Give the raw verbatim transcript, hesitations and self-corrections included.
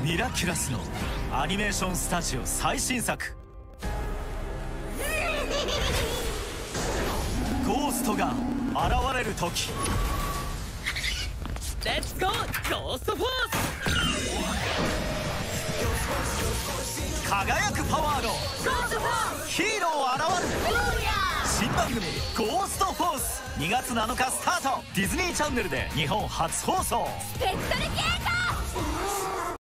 ミラキュラスのアニメーションスタジオ最新作ゴーストが現れる時、 レッツゴーゴーストフォース。輝くパワーのヒーロー現る新番組ゴーストフォース、にがつなのかスタート。ディズニーチャンネルで日本初放送。 スペクトルゲート